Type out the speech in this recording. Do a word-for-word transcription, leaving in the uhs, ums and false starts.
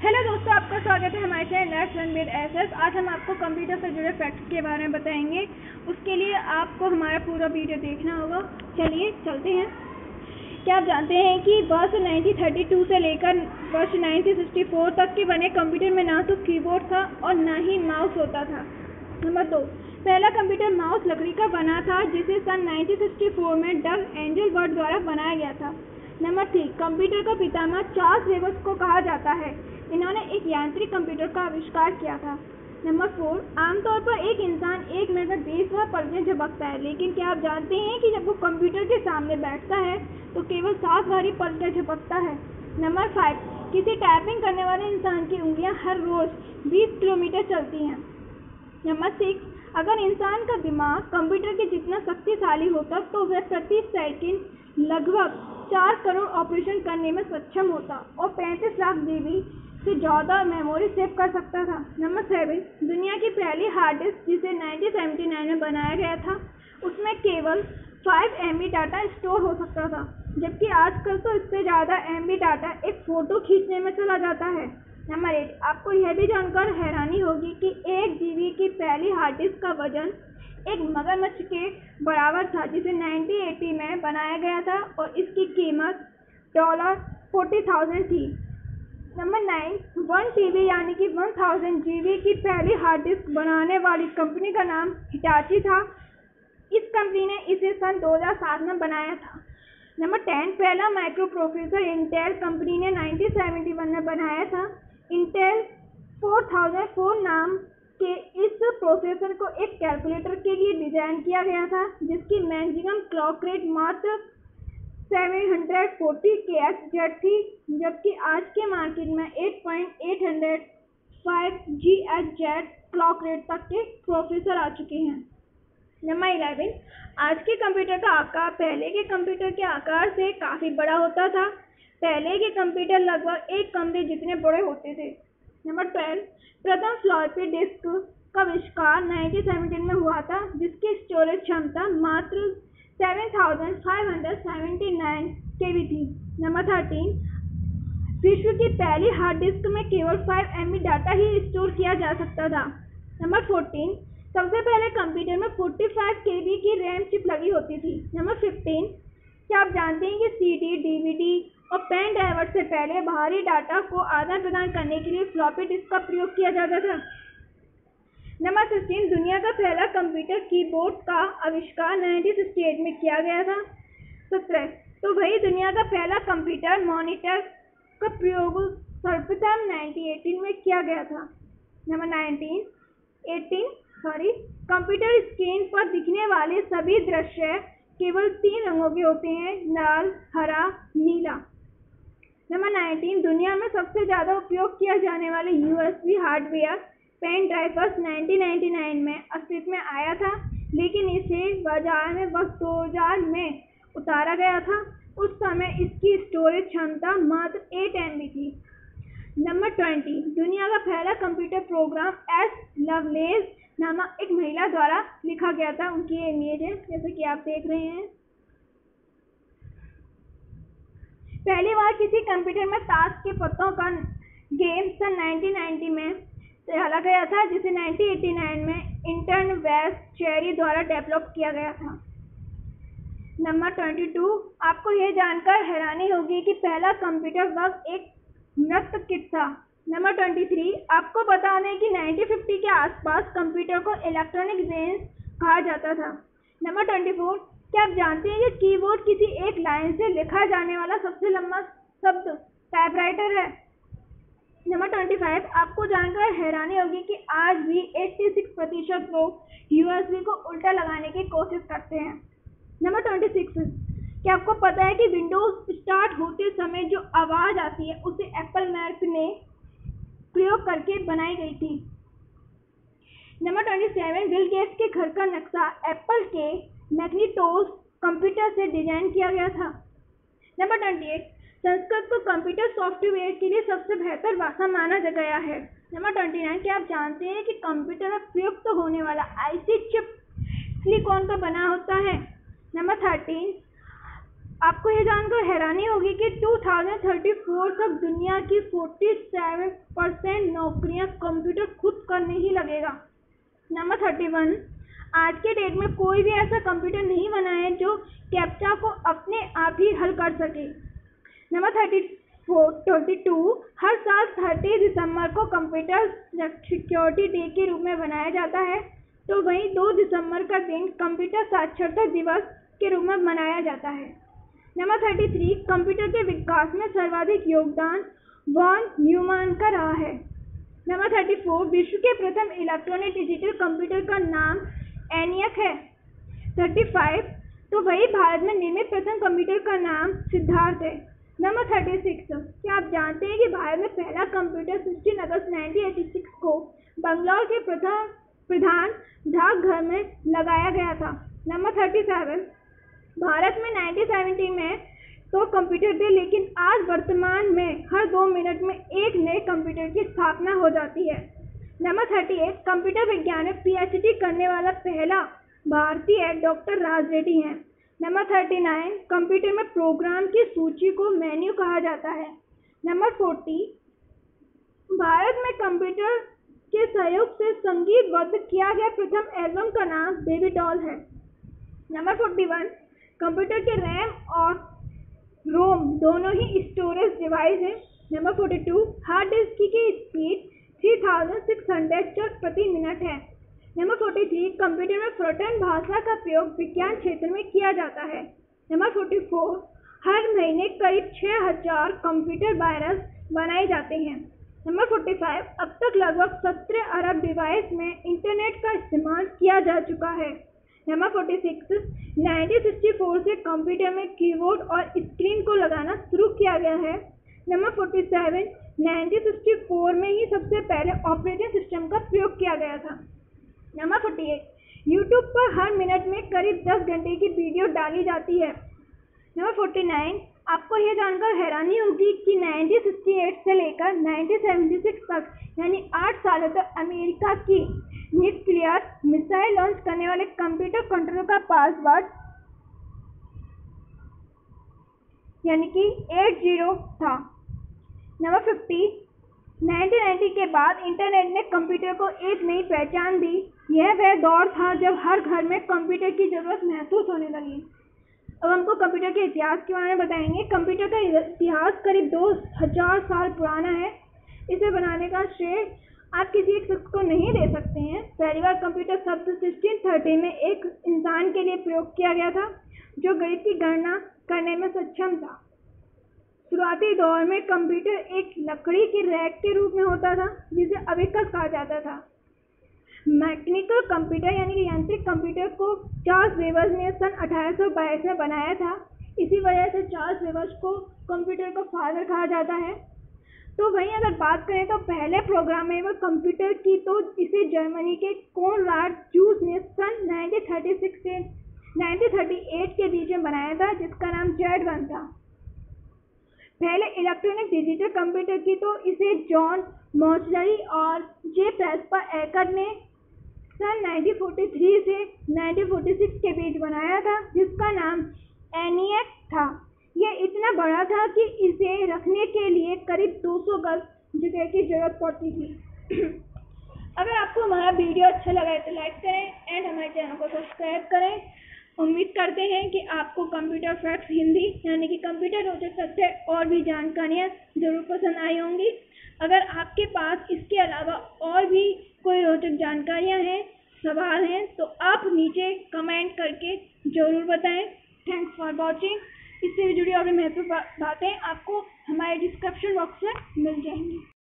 Hello दोस्तों, आपका स्वागत है हमारे channel learn one with SS. आज हम आपको कंप्यूटर से जुड़े फैक्ट्स के बारे में बताएंगे। उसके लिए आपको हमारा पूरा वीडियो देखना होगा। चलिए चलते हैं। क्या आप जानते हैं कि वर्ष नाइनटीन थर्टी टू से लेकर वर्ष नाइनटीन सिक्सटी फोर तक के बने कंप्यूटर में ना तो कीबोर्ड था और ना ही माउस होता था। नंबर दो, पहला कंप्यूटर माउस लकड़ी का बना था जिसे सन नाइनटीन सिक्सटी फोर में डग एंजलबर्ट द्वारा बनाया गया था। नंबर थ्री, कंप्यूटर का पितामह चार्ल्स बेबेज को कहा जाता है। इन्होंने एक यांत्रिक कंप्यूटर का आविष्कार किया था। नंबर फोर, आमतौर पर एक इंसान एक मिनट में बीस बार पलकें झपकता है, लेकिन क्या आप जानते हैं कि जब वो कंप्यूटर के सामने बैठता है तो केवल सात बार ही पलकें झपकता है। नंबर फाइव, किसी टाइपिंग करने वाले इंसान की उंगलियां हर रोज बीस किलोमीटर चलती हैं। नंबर सिक्स, अगर इंसान का दिमाग कंप्यूटर के जितना शक्तिशाली होता तो वह प्रति सेकंड लगभग चार करोड़ ऑपरेशन करने में सक्षम होता और पैंतीस लाख जीबी से ज़्यादा मेमोरी सेव कर सकता था। नंबर सेवन, दुनिया की पहली हार्ड डिस्क जिसे नाइनटीन सेवेंटी नाइन में बनाया गया था, उसमें केवल five M B data store हो सकता था, जबकि आजकल तो इससे ज़्यादा एम बी डाटा एक फ़ोटो खींचने में चला जाता है। नंबर एट, आपको यह भी जानकर हैरानी होगी कि एक जी बी की पहली हार्ड डिस्क का वजन एक मगरमच्छ के बराबर था जिसे नाइनटीन एटी में बनाया गया था और इसकी कीमत डॉलर फोर्टी थाउजेंड थी। Number nine, one T B यानी कि वन थाउजेंड जी बी की पहली हार्ड डिस्क बनाने वाली कंपनी का नाम हिटाची था। इस कंपनी ने इसे सन दो हज़ार सात में बनाया था। नंबर टेन, पहला माइक्रो प्रोसेसर इंटेल कंपनी ने नाइनटीन सेवेंटी वन में बनाया था। इंटेल फोर थाउजेंड फोर नाम के इस प्रोसेसर को एक कैलकुलेटर के लिए डिजाइन किया गया था जिसकी मैक्सिमम क्लॉक रेट मात्र seven forty K H Z थी, जबकि आज के मार्केट में eight point eight zero five G H Z clock rate तक के प्रोसेसर आ चुके हैं। नंबर इलेवन, आज के कंप्यूटर का आकार पहले के कंप्यूटर के आकार से काफ़ी बड़ा होता था। पहले के कंप्यूटर लगभग एक कमरे जितने बड़े होते थे। नंबर ट्वेल्व, प्रथम फ्लॉपी डिस्क का आविष्कार नाइनटीन सेवेंटीन में हुआ था जिसकी स्टोरेज क्षमता मात्र seven thousand five hundred seventy nine K B थी। नंबर थर्टीन, विश्व की पहली हार्ड डिस्क में केवल फाइव एम बी डाटा ही स्टोर किया जा सकता था। नंबर फोर्टीन, सबसे पहले कंप्यूटर में फोर्टी फाइव के बी की रैम चिप लगी होती थी। नंबर फिफ्टीन, क्या आप जानते हैं कि C D, D V D और पेन ड्राइवर से पहले बाहरी डाटा को आदान प्रदान करने के लिए फ्लॉपी डिस्क का प्रयोग किया जाता था। नंबर सिक्सटीन, दुनिया का पहला कंप्यूटर कीबोर्ड का आविष्कार नाइनटीन सिक्सटी एट में किया गया था। सत्रह, तो वही दुनिया का पहला कंप्यूटर मॉनिटर का प्रयोग सर्वप्रथम नाइनटीन एटीन में किया गया था। Number nineteen eighteen sorry computer screen पर दिखने वाले सभी दृश्य केवल तीन रंगों के होते हैं, लाल, हरा, नीला। नंबर नाइनटीन, दुनिया में सबसे ज़्यादा उपयोग किया जाने वाले U S B hardware pen drivers nineteen ninety nine में अस्तित्व में आया था, लेकिन इसे बाजार में वर्ष दो हज़ार में उतारा गया था। उस समय इसकी स्टोरेज क्षमता मात्र एट एम बी थी। नंबर ट्वेंटी, दुनिया का पहला कंप्यूटर प्रोग्राम एस लवलेस नामक एक महिला द्वारा लिखा गया था। उनकी ये इमेज है जैसे कि आप देख रहे हैं। पहली बार किसी कंप्यूटर में ताश के पत्तों का गेम सन नाइनटीन नाइंटी में डाला गया था जिसे नाइनटीन एटी नाइन में इंटर्न वेस्ट चेरी द्वारा डेवलप किया गया था। नंबर ट्वेंटी टू, आपको यह जानकर हैरानी होगी कि पहला कंप्यूटर बग एक नृत्य किट था। नंबर ट्वेंटी थ्री, आपको बता दें कि नाइनटीन फिफ्टी के आसपास कंप्यूटर को इलेक्ट्रॉनिक बेंच कहा जाता था। नंबर ट्वेंटी फोर, क्या आप जानते हैं कि कीबोर्ड किसी एक लाइन से लिखा जाने वाला सबसे लंबा शब्द टाइपराइटर है। नंबर ट्वेंटी फाइव, आपको जानकर हैरानी होगी कि आज भी छियासी प्रतिशत लोग यू एस बी को उल्टा लगाने की कोशिश करते हैं। नंबर ट्वेंटी सिक्स, क्या आपको पता है कि विंडोज स्टार्ट होते समय जो आवाज़ आती है उसे एप्पल मैक ने प्रयोग करके बनाई गई थी। Number twenty seven, Bill Gates के घर का नक्शा एप्पल के मैग्नीटोस कंप्यूटर से डिजाइन किया गया था। नंबर ट्वेंटी एट, संस्कृत को कंप्यूटर सॉफ्टवेयर के लिए सबसे बेहतर भाषा माना गया है। नंबर ट्वेंटी नाइन, क्या आप जानते हैं कि कंप्यूटर में प्रयुक्त होने वाला आईसी चिप सिलिकॉन का बना होता है। नंबर थर्टीन, आपको ये जानकर हैरानी होगी कि दो हज़ार चौंतीस तक दुनिया की सैंतालीस परसेंट नौकरियां कंप्यूटर खुद करने ही लगेगा। नंबर इकतीस, आज के डेट में कोई भी ऐसा कंप्यूटर नहीं बना है जो कैप्चा को अपने आप ही हल कर सके। नंबर बत्तीस, हर साल तीस दिसंबर को कंप्यूटर सिक्योरिटी डे के रूप में मनाया जाता है, तो वहीं दो दिसंबर का दिन कंप्यूटर साक्षरता दिवस के रूप में मनाया जाता है। नंबर तैंतीस, कंप्यूटर के विकास में सर्वाधिक योगदान वॉन न्यूमैन का रहा है। नंबर चौंतीस, विश्व के प्रथम इलेक्ट्रॉनिक डिजिटल कंप्यूटर का नाम एनियक है। पैंतीस, तो वही भारत में निर्मित प्रथम कंप्यूटर का नाम सिद्धार्थ है। नंबर छत्तीस, क्या आप जानते हैं कि भारत में पहला कंप्यूटर सोलह अगस्त उन्नीस सौ छियासी को बंगलौर के प्रथम प्रधान डाकघर में लगाया गया था। नंबर सैंतीस, भारत में उन्नीस सौ सत्तर में तो कंप्यूटर थे, लेकिन आज वर्तमान में हर दो मिनट में एक नए कंप्यूटर की स्थापना हो जाती है। नंबर अड़तीस, कंप्यूटर विज्ञान में पीएचडी करने वाला पहला भारतीय डॉक्टर राज रेड्डी हैं। नंबर उनतालीस, कंप्यूटर में प्रोग्राम की सूची को मेन्यू कहा जाता है। नंबर चालीस, भारत में कंप्यूटर के सहयोग से संगीतबद्ध किया गया प्रथम एल्बम का नाम बेबी डॉल है। नंबर इकतालीस, कंप्यूटर के रैम और रोम दोनों ही स्टोरेज डिवाइस हैं। नंबर बयालीस, हार्ड डिस्क की स्पीड तीन हज़ार छह सौ चक प्रति मिनट है। नंबर तैंतालीस, कंप्यूटर में फ्लोटेंट भाषा का प्रयोग विज्ञान क्षेत्र में किया जाता है। नंबर चौवालीस, हर महीने करीब छह हज़ार कंप्यूटर वायरस बनाए जाते हैं। नंबर पैंतालीस, अब तक लगभग सत्रह अरब डिवाइस में इंटरनेट का इस्तेमाल किया जा चुका है। नंबर छियालीस, उन्नीस सौ चौंसठ से कंप्यूटर में कीबोर्ड और स्क्रीन को लगाना शुरू किया गया है। नंबर सैंतालीस, उन्नीस सौ चौंसठ में ही सबसे पहले ऑपरेटिंग सिस्टम का प्रयोग किया गया था। नंबर अड़तालीस, यूट्यूब पर हर मिनट में करीब दस घंटे की वीडियो डाली जाती है। नंबर उनचास, आपको यह जानकर हैरानी होगी कि उन्नीस सौ अड़सठ से लेकर उन्नीस सौ छिहत्तर तक यानी आठ सालों तक अमेरिका की न्यूक्लियर मिसाइल लॉन्च करने वाले कंप्यूटर कंट्रोलर का पासवर्ड यानी कि आठ शून्य था। नंबर पचास, उन्नीस सौ नब्बे के बाद इंटरनेट ने कंप्यूटर को एक नई पहचान दी। यह वह दौर था जब हर घर में कंप्यूटर की जरूरत महसूस होने लगी। अब हमको कंप्यूटर के इतिहास के बारे में बताएंगे। कंप्यूटर का इतिहास करीब दो हज़ार साल पुराना है। इसे बनाने का श्रेय आप किसी एक शख्स को नहीं दे सकते हैं। पहली बार कंप्यूटर शब्द सोलह सौ तीस में एक इंसान के लिए प्रयोग किया गया था जो गणित की गणना करने में सक्षम था। शुरुआती दौर में कंप्यूटर एक लकड़ी की रैक के रूप में होता था जिसे अबेकस कहा जाता था। मैकेनिकल कंप्यूटर यानी कि यांत्रिक कंप्यूटर को चार्ल्स बेबेज ने सन अठारह सौ बाईस में बनाया था। इसी वजह से चार्ल्स बेबेज को कंप्यूटर का फादर कहा जाता है। तो वहीं अगर बात करें तो पहले प्रोग्रामेबल कंप्यूटर की तो इसे जर्मनी के कोनराड जूस ने सन उन्नीस सौ छत्तीस से उन्नीस सौ अड़तीस के बीच में बनाया था, जिसका नाम जेड वन था। पहले इलेक्ट्रॉनिक डिजिटल कंप्यूटर की तो इसे जॉन मॉर्सलरी और जे प्रेस्पर एकर्ड ने सन उन्नीस सौ तैंतालीस से उन्नीस सौ छियालीस के बीच बनाया था, जिसका नाम एनियक था। यह इतना बड़ा था कि इसे रखने के लिए करीब दो सौ गज जगह की जरूरत पड़ती थी। अगर आपको हमारा वीडियो अच्छा लगा है तो लाइक करें एंड हमारे चैनल को सब्सक्राइब करें। उम्मीद करते हैं कि आपको कंप्यूटर फैक्ट्स हिंदी यानी कि कंप्यूटर रोचक तथ्य और भी जानकारियाँ जरूर पसंद आई होंगी। अगर आपके पास इसके अलावा और भी कोई रोचक जानकारियाँ हैं, सवाल हैं, तो आप नीचे कमेंट करके ज़रूर बताएं। Thanks for watching. इससे जुड़ी और भी महत्वपूर्ण बातें आपको हमारे डिस्क्रिप्शन बॉक्स में मिल जाएंगी।